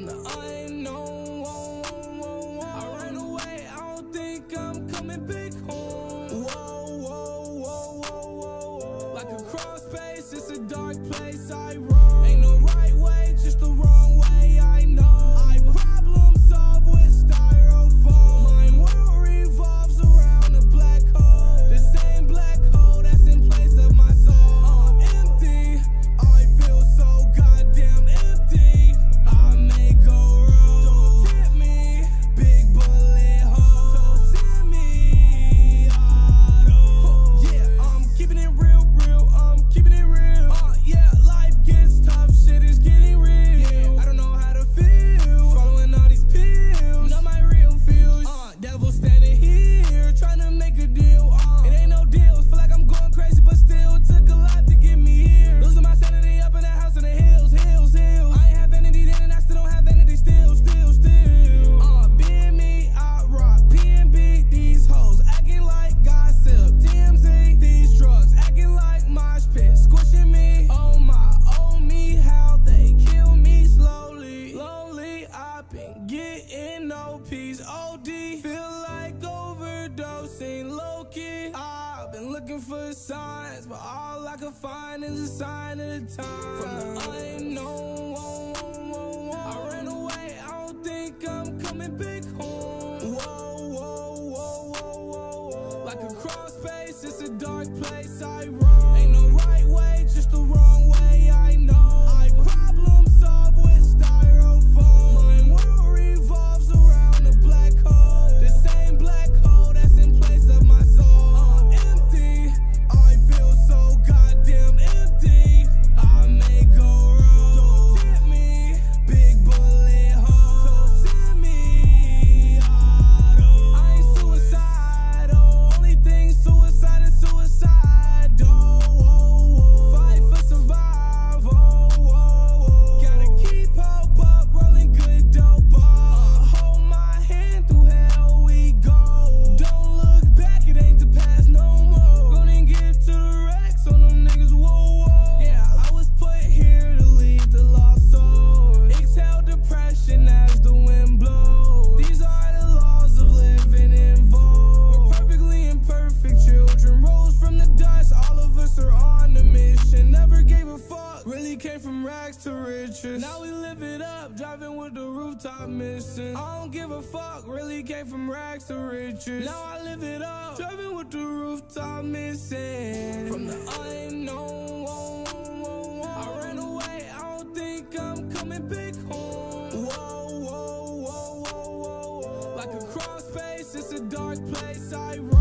the unknown. I ran away, I don't think I'm coming back home. Like a cross space, it's a dark place I roam. Ain't no right way, just the wrong way, I know. I problem solve with styrofoam. My world revolves around a black hole. The same black hole that's in place of my soul. Empty, I feel so goddamn empty. I may go wrong, don't tempt me. Big bullet hole, don't send me auto. Yeah, I'm keeping it real, I'm keeping it real. Yeah, life gets tough, shit is getting real. Yeah, I don't know how to feel, swallowing all these pills. Not my real feels. Devil standing here, trying to make a deal. It ain't no deals, feel like I'm going crazy, but still it took a lot to get me here. Losing my sanity up in the house in the hills. I ain't have vanity then, and I still don't have vanity still. Being me, I rock P&B, these hoes acting like gossip. TMZ, these drugs acting like mosh pit, squishing me. Oh me, how they kill me slowly. Lonely, I've been getting no peace. OD, feel like overdosing. Low-key, I've been looking for signs, but all I can find is a sign of the time. From the unknown, I ran away, I don't think I'm coming back home. Like a cross space, it's a dark place I roam. Ain't no right way, just the wrong way, I know. I problem solve with styrofoam. My world revolves around a black hole. The same black hole that's in place of my soul. Empty, I feel so goddamn empty. I may go wrong, don't tempt me. Big bullet hole, don't send me auto. I ain't suicidal, only thing suicide is suicidal. Fight for survival. Gotta keep hope up, rolling good dope up. Hold my hand through hell we go. Don't look back, it ain't the past no more. Gonna get to the wrecks on them niggas, whoa. Yeah, I was put here to lead the lost soul. Exhale depression as the wind blows. These are the laws of living in vogue. We're perfectly imperfect children, rose from the dust. All of us are on a mission. Never gave a fuck, really came from rags to riches. Now we live it up, driving with the rooftop missing. I don't give a fuck, really came from rags to riches. Now I live it up, driving with the rooftop missing. From the unknown, I ran away, I don't think I'm coming back home. Like a cross space, it's a dark place I roam.